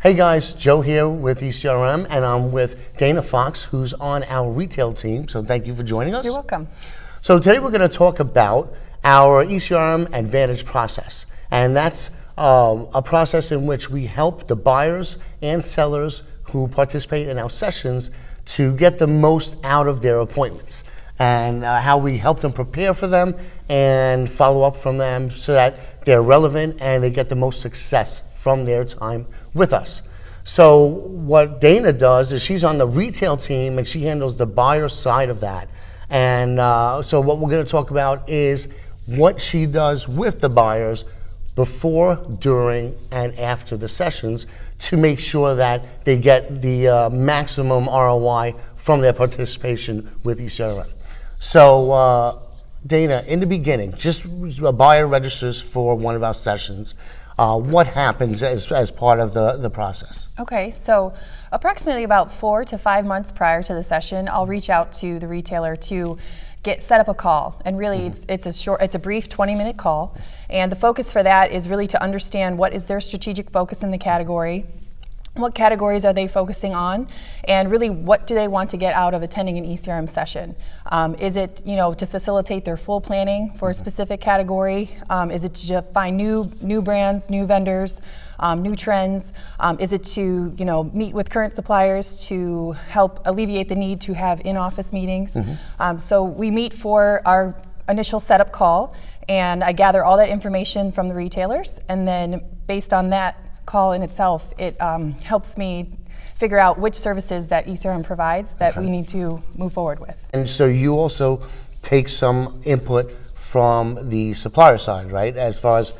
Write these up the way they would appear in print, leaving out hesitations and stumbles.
Hey guys, Joe here with ECRM, and I'm with Dana Fox, who's on our retail team, so thank you for joining us. You're welcome. So today we're going to talk about our ECRM Advantage process, and that's a process in which we help the buyers and sellers who participate in our sessions to get the most out of their appointments, and how we help them prepare for them and follow up from them so that they're relevant and they get the most success from their time with us. So what Dana does is she's on the retail team and she handles the buyer side of that. And so what we're going to talk about is what she does with the buyers before, during, and after the sessions to make sure that they get the maximum ROI from their participation with ECRM. So Dana, in the beginning, just a buyer registers for one of our sessions. What happens as part of the process? Okay, so approximately about 4 to 5 months prior to the session, I'll reach out to the retailer to set up a call, and really it's a brief 20-minute call, and the focus for that is really to understand what is their strategic focus in the category. What categories are they focusing on, and really what do they want to get out of attending an ECRM session? Is it to facilitate their full planning for a specific category? Is it to find new brands, new vendors, new trends? Is it to meet with current suppliers to help alleviate the need to have in-office meetings? So we meet for our initial setup call, and I gather all that information from the retailers, and then based on that call in itself, it helps me figure out which services that ECRM provides that we need to move forward with. And so you also take some input from the supplier side, right? As far as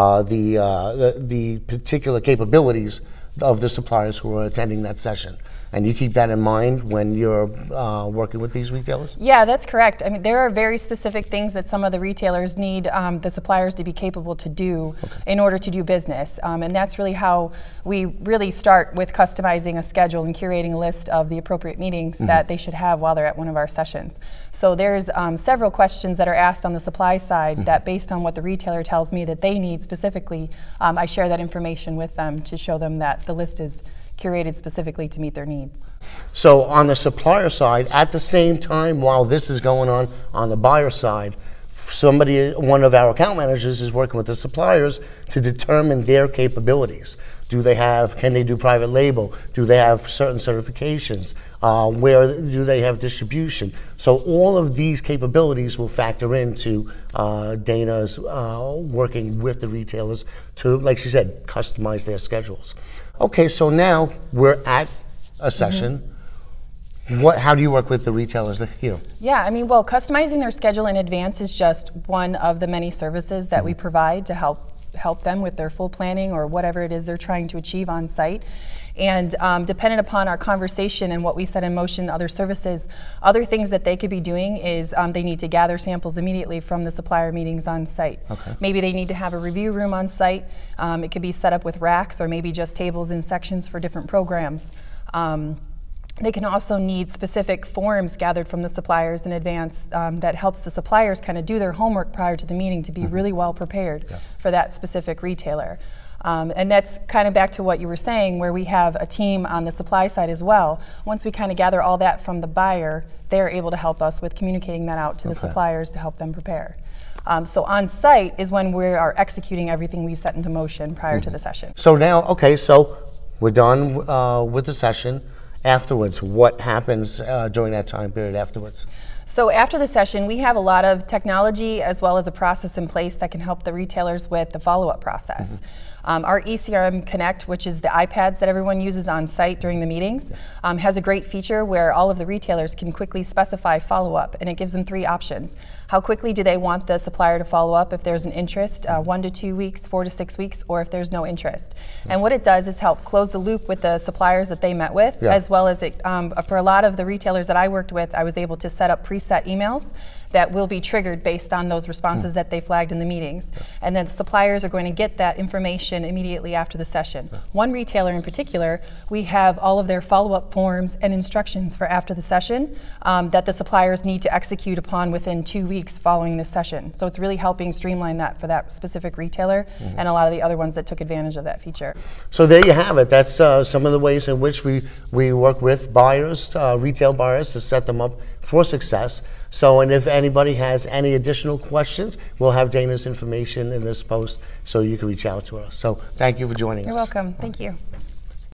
the particular capabilities of the suppliers who are attending that session. And you keep that in mind when you're working with these retailers? Yeah, that's correct. I mean, there are very specific things that some of the retailers need the suppliers to be capable to do in order to do business. And that's really how we really start with customizing a schedule and curating a list of the appropriate meetings that they should have while they're at one of our sessions. So there's several questions that are asked on the supply side that, based on what the retailer tells me that they need specifically, I share that information with them to show them that the list is curated specifically to meet their needs. So on the supplier side, at the same time while this is going on the buyer side, one of our account managers is working with the suppliers to determine their capabilities. Can they do private label? Do they have certain certifications? Where do they have distribution? So all of these capabilities will factor into Dana's working with the retailers to, like she said, customize their schedules. Okay, so now we're at a session. How do you work with the retailers here? Yeah, I mean, well, customizing their schedule in advance is just one of the many services that we provide to help them with their full planning or whatever it is they're trying to achieve on site. And dependent upon our conversation and what we set in motion, other services, other things that they could be doing is they need to gather samples immediately from the supplier meetings on site. Maybe they need to have a review room on site. It could be set up with racks or maybe just tables and sections for different programs. They can also need specific forms gathered from the suppliers in advance that helps the suppliers kind of do their homework prior to the meeting to be really well prepared for that specific retailer. And that's kind of back to what you were saying, where we have a team on the supply side as well. Once we kind of gather all that from the buyer, they're able to help us with communicating that out to the suppliers to help them prepare. So on site is when we are executing everything we set into motion prior to the session. So now, so we're done with the session. Afterwards, what happens during that time period afterwards? So after the session, we have a lot of technology as well as a process in place that can help the retailers with the follow-up process. Our ECRM Connect, which is the iPads that everyone uses on site during the meetings, has a great feature where all of the retailers can quickly specify follow-up, and it gives them 3 options. How quickly do they want the supplier to follow up if there's an interest, 1 to 2 weeks, 4 to 6 weeks, or if there's no interest. And what it does is help close the loop with the suppliers that they met with, as well as for a lot of the retailers that I worked with, I was able to set up preset emails that will be triggered based on those responses that they flagged in the meetings. And then the suppliers are going to get that information immediately after the session. One retailer in particular, we have all of their follow-up forms and instructions for after the session that the suppliers need to execute upon within 2 weeks following the session. So it's really helping streamline that for that specific retailer and a lot of the other ones that took advantage of that feature. So there you have it. That's some of the ways in which we work with buyers, retail buyers, to set them up for success. So, and if anybody has any additional questions, we'll have Dana's information in this post so you can reach out to her. So thank you for joining us. You're welcome. Thank you.